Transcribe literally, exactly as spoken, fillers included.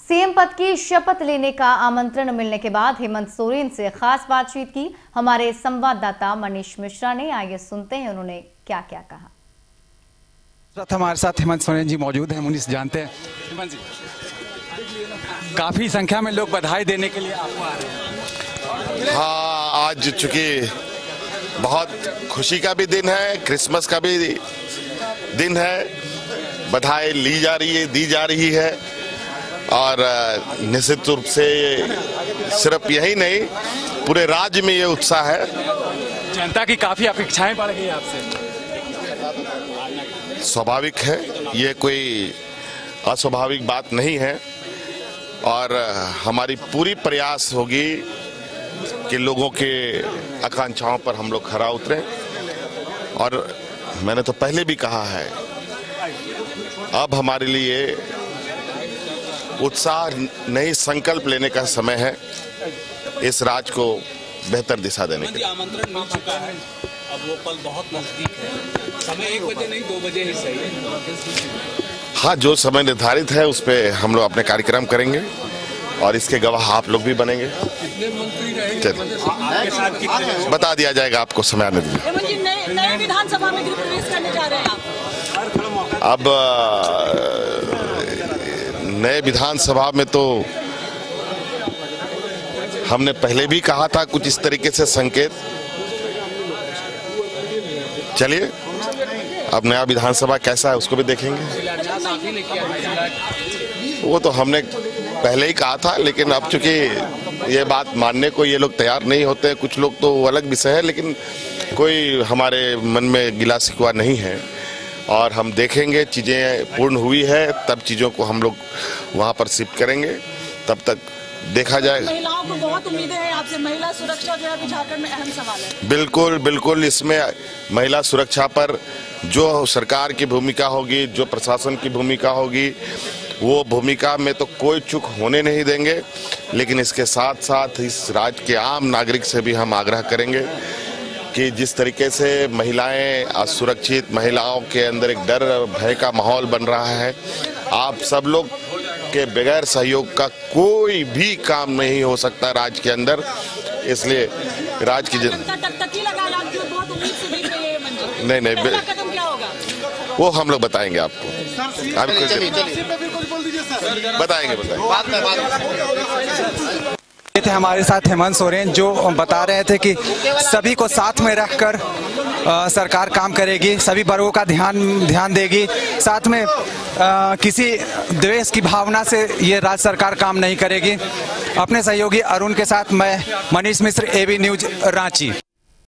CM पद की शपथ लेने का आमंत्रण मिलने के बाद हेमंत सोरेन से खास बातचीत की हमारे संवाददाता मनीष मिश्रा ने। आइए सुनते हैं उन्होंने क्या क्या कहा। हमारे साथ हेमंत सोरेन जी मौजूद हैं। मनीष, जानते हैं हेमंत जी, काफी संख्या में लोग बधाई देने के लिए आपको आ रहे हैं। हाँ, आज चूंकि बहुत खुशी का भी दिन है, क्रिसमस का भी दिन है, बधाई ली जा रही है, दी जा रही है और निश्चित रूप से सिर्फ यही नहीं, पूरे राज्य में ये उत्साह है। जनता की काफी अपेक्षाएं बढ़ गई आपसे। स्वाभाविक है, ये कोई अस्वाभाविक बात नहीं है और हमारी पूरी प्रयास होगी कि लोगों के आकांक्षाओं पर हम लोग खरा उतरें। और मैंने तो पहले भी कहा है, अब हमारे लिए उत्साह नहीं, संकल्प लेने का समय है इस राज्य को बेहतर दिशा देने के लिए। आमंत्रण मिल चुका है, अब वो पल बहुत नजदीक है। समय एक बजे नहीं, दो बजे ही सही है। हाँ, जो समय निर्धारित है उस पे हम लोग अपने कार्यक्रम करेंगे और इसके गवाह आप लोग भी बनेंगे। कितने मंत्री रहेंगे? चलिए, बता दिया जाएगा आपको समय आने दीजिए। नए विधानसभा में प्रवेश करने जा रहे हैं आप। अब नए विधानसभा में तो हमने पहले भी कहा था कुछ इस तरीके से संकेत। चलिए, अब नया विधानसभा कैसा है उसको भी देखेंगे। वो तो हमने पहले ही कहा था, लेकिन अब चूंकि ये बात मानने को ये लोग तैयार नहीं होते, कुछ लोग तो अलग विषय है, लेकिन कोई हमारे मन में गिला शिकवा नहीं है और हम देखेंगे चीजें पूर्ण हुई है तब चीजों को हम लोग वहां पर शिफ्ट करेंगे, तब तक देखा जाएगा। महिलाओं को बहुत उम्मीदें हैं आपसे, महिला सुरक्षा जो है झारखंड में अहम सवाल है। बिल्कुल बिल्कुल, इसमें महिला सुरक्षा पर जो सरकार की भूमिका होगी, जो प्रशासन की भूमिका होगी, वो भूमिका में तो कोई चूक होने नहीं देंगे। लेकिन इसके साथ साथ इस राज्य के आम नागरिक से भी हम आग्रह करेंगे कि जिस तरीके से महिलाएं असुरक्षित, महिलाओं के अंदर एक डर भय का माहौल बन रहा है, आप सब लोग के बगैर सहयोग का कोई भी काम नहीं हो सकता राज्य के अंदर। इसलिए राज्य की जन... नहीं नहीं वो हम लोग बताएंगे आपको, बताएंगे बताएंगे थे हमारे साथ हेमंत सोरेन, जो बता रहे थे कि सभी को साथ में रखकर आ, सरकार काम करेगी, सभी वर्गों का ध्यान ध्यान देगी, साथ में आ, किसी द्वेष की भावना से ये राज्य सरकार काम नहीं करेगी। अपने सहयोगी अरुण के साथ मैं मनीष मिश्र, एबी न्यूज, रांची।